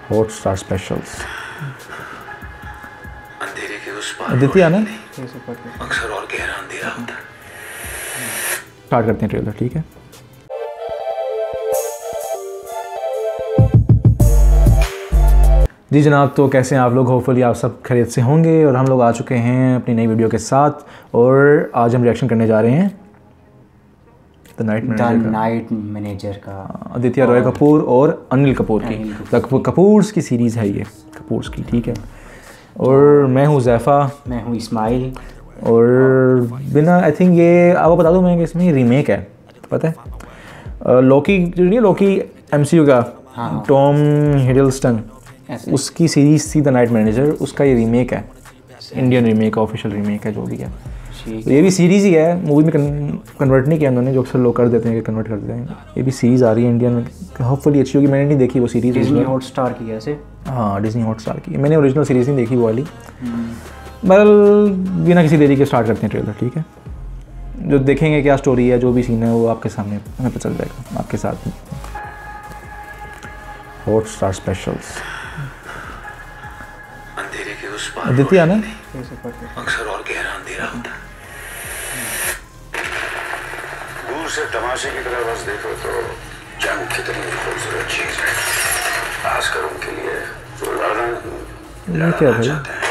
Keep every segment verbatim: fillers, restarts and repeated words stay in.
Hot star specials. अंधेरे के उस पार आदित्य ना अक्सर और गहरा अंधेरा होता है। स्टार्ट करते हैं ट्रेलर, ठीक है। जी जनाब, तो कैसे हैं आप लोग? होपफुली आप सब खैरियत से होंगे और हम लोग आ चुके हैं अपनी नई वीडियो के साथ और आज हम रिएक्शन करने जा रहे हैं द नाइट मैनेजर का नाइट मैनेजर का आदित्य रॉय कपूर और अनिल कपूर की कपूर कपूर्स की सीरीज़ है ये, कपूर्स की, ठीक है। और मैं हूँ ज़ैफ़ा, मैं हूँ इस्माइल। और बिना आई थिंक ये आपको बता दूँ मैं कि इसमें रीमेक है, पता है। लोकी जो नहीं, लोकी एमसीयू का, टॉम हिडलस्टन, उसकी सीरीज़ थी द नाइट मैनेजर, उसका ये रीमेक है, इंडियन रीमेक, ऑफिशियल रीमेक है जो भी है। तो ये भी सीरीज़ ही है, मूवी में कन्वर्ट नहीं किया उन्होंने, जो अक्सर लोग कर देते हैं कि कन्वर्ट कर देते हैं। ये भी सीरीज़ आ रही है इंडियन में, होपफुली अच्छी होगी। मैंने नहीं देखी वो सीरीज़, डिज्नी हॉटस्टार की है ऐसे। हाँ, डिज्नी हॉटस्टार की। मैंने ओरिजिनल सीरीज़ नहीं देखी वो वाली। बहरहाल बिना किसी देरी के स्टार्ट करते हैं ट्रेलर, ठीक है। जो देखेंगे क्या स्टोरी है, जो भी सीन है वो आपके सामने हमें पता चल जाएगा आपके साथ। Hotstar specials. अंधेरे के उस पार आदित्य ना अक्सर और गहरा अंधेरा होता है। दूर से तमाशे की तरह बस देखो तो जंग कितनी खूबसूरत चीज है। खासकर उनके लिए जो लड़ना लड़ना चाहते हैं।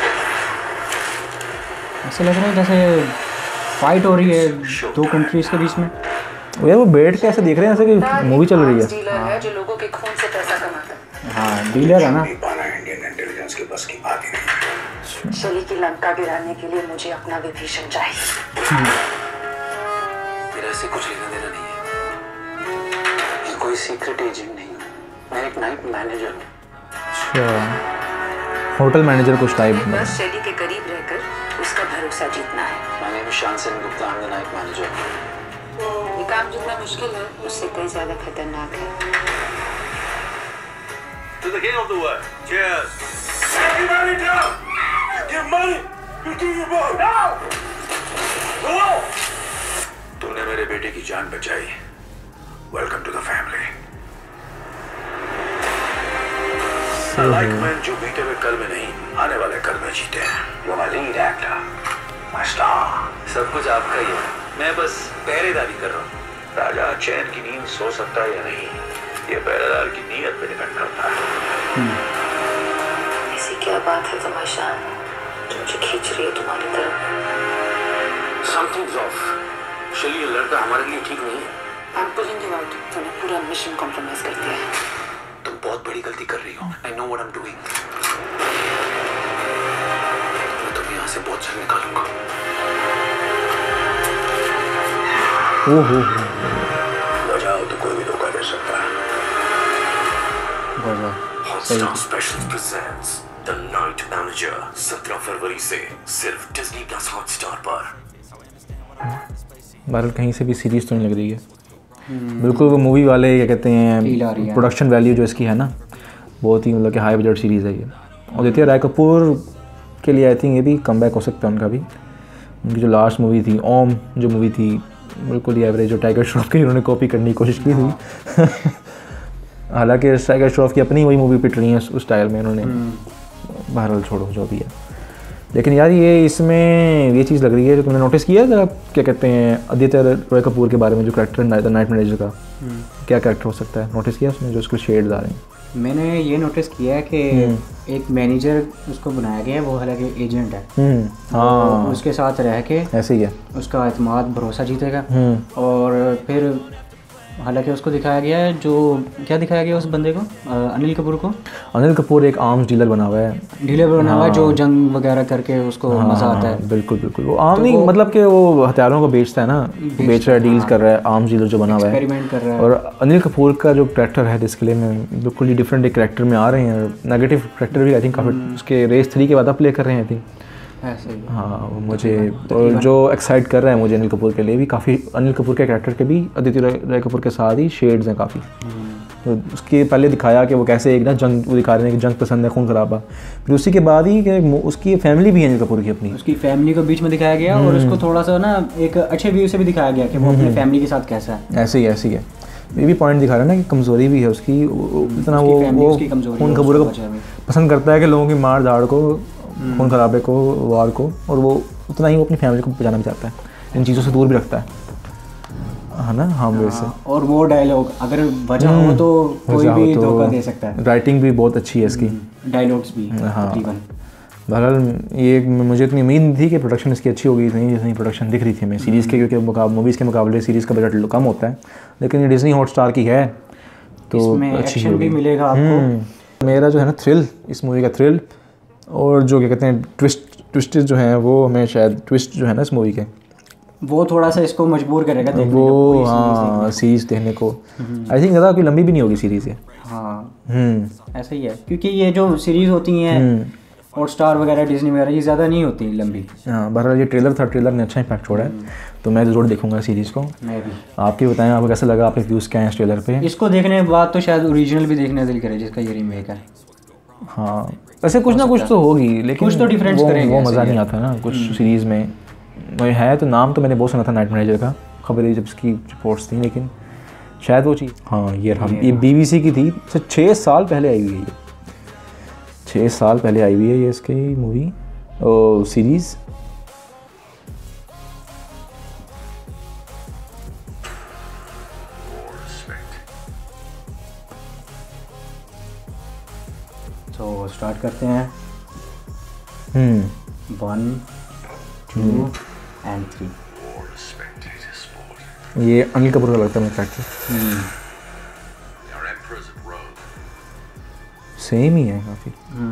ऐसा लग रहा है जैसे फाइट हो रही है दो कंट्रीज के बीच में। यार वो बैठ के ऐसे देख रहे हैं ऐसे कि मूवी चल रही है। डीलर है जो लोगों के खून से पैसा कमाता है। हाँ, डीलर है ना। पाना इंडियन इंटेलिजेंस के बस की बात ही नहीं। शली की लंका गिराने के लिए मुझे अपना विभीषण चाहिए। मेरा इससे कुछ लेना देना नहीं है। मैं कोई सीक्रेट एजेंट नहीं हूँ, मैं एक नाइट मैनेजर हूँ। अच्छा, होटल मैनेजर कुछ टाइप में। बस शली के करीब रहकर उसका भरोसा जीतना है। My name is Shan Sen Gupta, I'm the night manager. ये काम जितना मुश्किल है उससे कई ज्यादा खतरनाक है। To the king of the world. Cheers. Everybody down. Give money. You do your work. Now. Go. तूने मेरे बेटे की जान बचाई। Welcome to the family. I like men जो बीते हुए कल में नहीं, आने वाले कल में जीते हैं। You're my lead actor, my star. सब कुछ आपका ही है, मैं बस पहरेदारी कर रहा हूँ। राजा चैन की नींद सो सकता है या नहीं, ये पहरेदार की नीयत पे डिपेंड करता है। ऐसी क्या बात है तुम्हारी शान जो मुझे खींच रही है तुम्हारी तरफ? Something's off. शली, ये लड़का हमारे लिए ठीक नहीं है। I'm pulling you out. तूने पूरा मिशन कॉम्प्रोमाइज कर दिया है। तुम बहुत बड़ी गलती कर रही हो। I know what I'm doing. मैं तुम्हें यहाँ से बहुत जल्द निकालूंगा। ओहो, बजाओ तो कोई भी धोखा दे सकता है। Hotstar Specials presents The Night Manager सत्रह फरवरी से सिर्फ डिज्नी प्लस हॉटस्टार पर। बहरहाल कहीं से भी सीरीज़ तो नहीं लग रही है। बिल्कुल वो मूवी वाले क्या कहते हैं, प्रोडक्शन वैल्यू जो इसकी है ना, बहुत ही मतलब कि हाई बजट सीरीज़ है ये। और आदित्य रॉय कपूर के लिए आई थिंक ये भी कम बैक हो सकता है उनका भी। उनकी जो लास्ट मूवी थी ओम, जो मूवी थी बिल्कुल ही एवरेज, जो टाइगर श्रॉफ की उन्होंने कॉपी करने की कोशिश की थी। हालांकि टाइगर श्रॉफ की अपनी वही मूवी पिट रही है उस स्टाइल में उन्होंने। बहरहाल छोड़ो जो भी है, लेकिन यार ये इसमें ये चीज़ लग रही है जो तुमने नोटिस किया जरा, क्या कहते हैं आदित्य रॉय कपूर के बारे में, जो करेक्टर नाइट मैनेजर का क्या करेक्टर हो सकता है? नोटिस किया उसमें जो उसके शेड्स आ रहे हैं? मैंने ये नोटिस किया है कि एक मैनेजर उसको बनाया गया है, वो हालांकि एजेंट है। हाँ, उसके साथ रह के ऐसे ही है, उसका एतमाद भरोसा जीतेगा। और फिर हालांकि उसको दिखाया गया है, जो क्या दिखाया गया उस बंदे को, अनिल कपूर को। अनिल कपूर एक आर्म्स डीलर बना हुआ है, डीलर बना हुआ है जो जंग वगैरह करके उसको मजा आता है। बिल्कुल बिल्कुल, वो आम नहीं, मतलब कि वो हथियारों को बेचता है ना, बेच रहा है, डील्स कर रहा है, आर्म्स डीलर जो बना हुआ है, एक्सपेरिमेंट कर रहा है। और अनिल कपूर का जो कैरेक्टर है डिस्प्ले में बिल्कुल ही डिफरेंट एक कैरेक्टर में आ रहे हैं। नेगेटिव कैरेक्टर भी आई थिंक काफ़ी उसके रेस थ्री के बाद आप प्ले कर रहे हैं आई थिंक। हाँ, मुझे और जो एक्साइट कर रहा है मुझे अनिल कपूर के लिए भी काफ़ी, अनिल कपूर के कैरेक्टर के भी आदित्य रॉय कपूर के साथ ही शेड्स हैं काफ़ी। तो उसके पहले दिखाया कि वो कैसे एक ना जंग, वो दिखा रहे हैं कि जंग पसंद है, खून खराबा। फिर उसी के बाद ही कि उसकी फैमिली भी है अनिल कपूर की अपनी, उसकी फैमिली को बीच में दिखाया गया और उसको थोड़ा सा ना एक अच्छे व्यू से भी दिखाया गया कि वो अपनी फैमिली के साथ कैसा है। ऐसे ही ऐसे ही है। ये भी पॉइंट दिखा रहा है ना कि कमज़ोरी भी है उसकी, इतना वो वो खून खबूरे को पसंद करता है कि लोगों की मार धाड़ को, खून खराबे को, वार को, और वो उतना ही वो अपनी फैमिली को बचाना भी चाहता है, इन चीज़ों से दूर भी रखता है, है ना। हाँ वैसे, और वो डायलॉग अगर वजह हो तो कोई भी धोखा दे सकता है। राइटिंग भी बहुत अच्छी है इसकी, डायलॉग्स भी। हाँ बहरहाल ये मुझे इतनी उम्मीद नहीं थी कि प्रोडक्शन इसकी अच्छी होगी, इतनी जितनी प्रोडक्शन दिख रही थी हमें सीरीज़ के, क्योंकि मूवीज़ के मुकाबले सीरीज़ का बजट कम होता है, लेकिन ये डिज्नी हॉटस्टार की है तो अच्छी भी मिलेगा आपको। मेरा जो है ना थ्रिल, इस मूवी का थ्रिल और जो क्या कहते हैं ट्विस्ट ट्विस्ट जो हैं वो हमें शायद ट्विस्ट जो है ना इस मूवी के वो थोड़ा सा इसको मजबूर करेगा देखने वो, हाँ सीरीज़ देखने को। आई थिंक ज़्यादा कोई लंबी भी नहीं होगी सीरीज़ ये। हाँ ऐसा ही है, क्योंकि ये जो सीरीज़ होती हैं हॉटस्टार वगैरह डिज्नी वगैरह ये ज़्यादा नहीं होती लंबी। हाँ बहरहाल ये ट्रेलर था, ट्रेलर ने अच्छा इम्पैक्ट छोड़ा है, तो मैं ज़रूर देखूंगा सीरीज़ को। मैं भी। आपके बताएं आपको कैसा लगा, आपके व्यूज़ क्या हैं इस ट्रेलर पे? इसको देखने के बाद तो शायद ओरिजिनल भी देखने दिल करे जिसका ये रीमेक है। हाँ वैसे कुछ ना कुछ तो होगी, लेकिन कुछ तो डिफरेंस करेंगे, वो मज़ा नहीं आता ना कुछ सीरीज़ में। है तो नाम तो मैंने बहुत सुना था नाइट मैनेजर का, खबर जब इसकी रिपोर्ट्स थी, लेकिन शायद वो चीज़। हाँ ये हम ये बीबीसी की थी, तो छः साल पहले आई हुई है ये, छः साल पहले आई हुई है ये इसकी मूवी और सीरीज़। तो स्टार्ट करते हैं। Hmm one two and three. ये अनिल कपूर का लगता है मेरे कैरेक्टर, सेम ही है काफ़ी।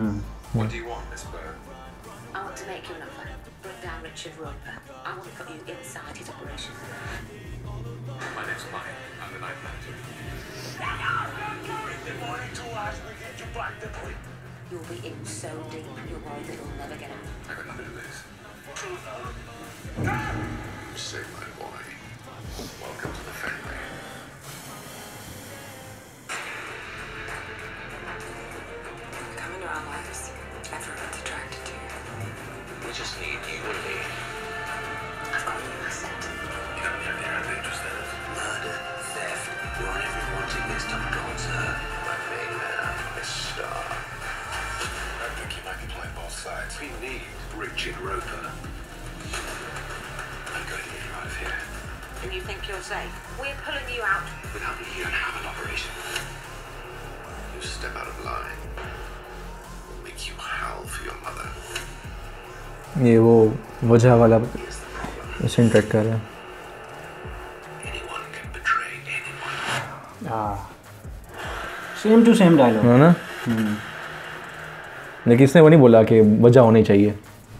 You'll be in so deep, you're worried that you'll never get out. I got nothing to lose. Save my boy. Welcome to the family. Come into our lives. Everyone's attracted to you. We just need you and me. I've got a new asset. Come here, there are dangerous things. Murder, theft. You're on every wanting list on God's earth. My main man, Miss Star. I think you might be playing both sides. We need Richard Roper. I'm going to get you out of here. And you think you're safe? We're pulling you out. Without me, you don't have an operation. You step out of line. We'll make you howl for your mother. ये वो वजह वाला उसे interact कर रहा है। Anyone can betray anyone. हाँ same to same dialogue है ना। लेकिन इसने वो नहीं बोला कि वजह होनी चाहिए,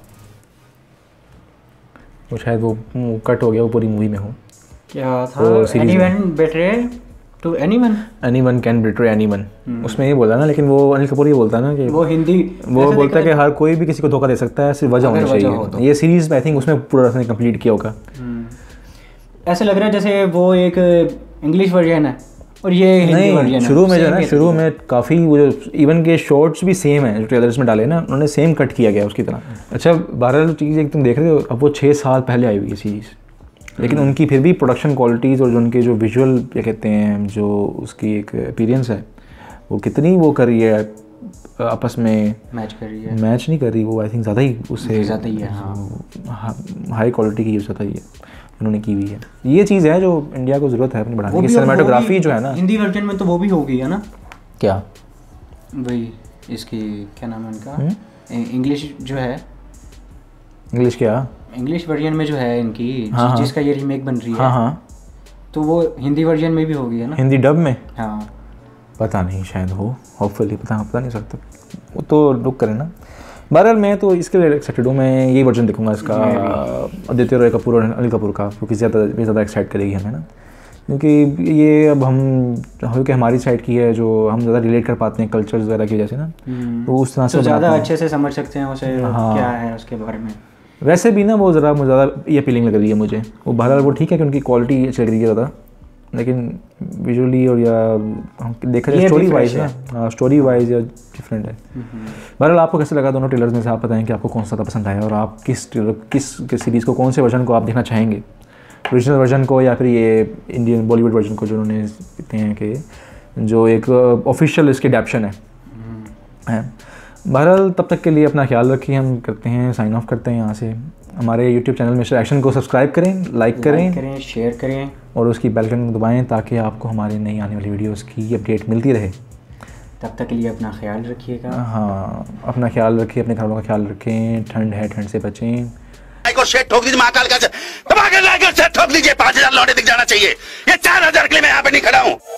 वो शायद वो कट हो गया, वो पूरी मूवी में हो। क्या था? Anyone betray to anyone, anyone can betray anyone, उसमें ये बोला ना, लेकिन वो अनिल कपूर ये बोलता है ना कि वो हिंदी वो बोलता है कि हर कोई भी किसी को धोखा दे सकता है, सिर्फ वजह होनी चाहिए। ये सीरीज में आई थिंक उसमें पूरा उसने कंप्लीट किया होगा। ऐसे लग रहा है जैसे वो एक इंग्लिश वर्जन है और ये हिंदी वर्जन है। शुरू में जो है ना, शुरू में काफ़ी वो जो इवन के शॉर्ट्स भी सेम है जो ट्रेलर्स में डाले ना, उन्होंने सेम कट किया गया उसकी तरह। अच्छा बहरहाल चीज़ एक तुम देख रहे हो, अब वो छः साल पहले आई हुई है सीरीज़, लेकिन उनकी फिर भी प्रोडक्शन क्वालिटीज़ और जो उनके जो विजुअल क्या कहते हैं, जो उसकी एक अपीयरेंस है, वो कितनी वो कर रही है आपस में, मैच कर रही है। मैच नहीं कर रही वो, आई थिंक ज़्यादा ही उससे ज़्यादा ही है। हाँ हाई क्वालिटी की ज़्यादा ही है उन्होंने की हुई है। ये चीज़ है जो इंडिया को ज़रूरत है अपनी बढ़ाने की, सिनेमेटोग्राफी जो है ना। हिंदी वर्जन में तो वो भी होगी है ना। क्या वही इसकी क्या नाम है इनका, इंग्लिश जो है, इंग्लिश क्या, इंग्लिश वर्जन में जो है इनकी, हाँ, जिसका ये रीमेक बन रही है, हाँ हाँ, तो वो हिंदी वर्जन में भी होगी है ना, हिंदी डब में। हाँ पता नहीं, शायद हो, होपफुली, पता पता नहीं सकता, वो तो लुक करें ना। बहरहाल मैं तो इसके लिए एक्साइटेड हूँ, मैं यही वर्जन देखूंगा इसका, आदित्य रॉय कपूर और अनिल कपूर का, क्योंकि ज़्यादा ज़्यादा एक्साइट करेगी हमें ना, क्योंकि ये अब हम क्योंकि हमारी साइड की है, जो हम ज़्यादा रिलेट कर पाते हैं कल्चर्स वगैरह की वजह से ना, तो उस तरह से ज़्यादा अच्छे से समझ सकते हैं उसे, हाँ, क्या है उसके बारे में। वैसे भी ना वो ज़रा ज़्यादा ये अपीलिंग लग रही है मुझे, वो बहरहाल वो ठीक है कि उनकी क्वालिटी अच्छी लग रही है ज़्यादा, लेकिन विजुअली और या हम देखा जाए स्टोरी वाइज ना, स्टोरी वाइज या डिफरेंट है। बहरहाल आपको कैसे लगा दोनों ट्रेलर्स में से, आप बताएं कि आपको कौन सा पसंद आया और आप किस किस किस सीरीज़ को, कौन से वर्जन को आप देखना चाहेंगे, ओरिजिनल वर्जन को या फिर ये इंडियन बॉलीवुड वर्जन को जो उन्होंने कहते हैं कि जो एक ऑफिशियल इसकी एडेप्शन है है बहरहाल तब तक के लिए अपना ख्याल रखिए। हम करते हैं साइन ऑफ करते हैं यहाँ से। हमारे यूट्यूब चैनल मिस्टर एक्शन को सब्सक्राइब करें, लाइक करें, करें शेयर करें और उसकी बेल आइकन दबाएं ताकि आपको हमारे नई आने वाली वीडियोस की अपडेट मिलती रहे। तब तक के लिए अपना ख्याल रखिएगा। हाँ, अपना ख्याल रखिए, अपने घरों का ख्याल रखें। ठंड है, ठंड से बचें। को शेट ठोक दीजिए, महाकाल का दबा के लाकर शेट ठोक दीजिए। पाँच हजार लौटे दिख जाना चाहिए। ये चार हजार के लिए मैं यहाँ पे नहीं खड़ा हूँ।